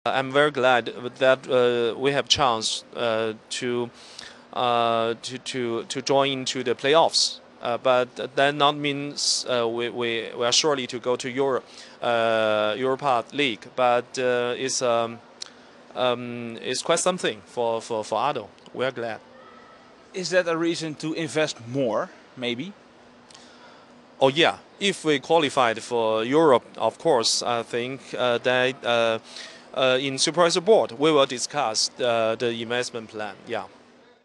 I'm very glad that we have chance to join into the playoffs. But that not means we are surely to go to Europa League. But it's quite something for ADO. We are glad. Is that a reason to invest more, maybe? Oh yeah, if we qualified for Europe, of course, I think that in supervisor board we will discuss the investment plan. Yeah.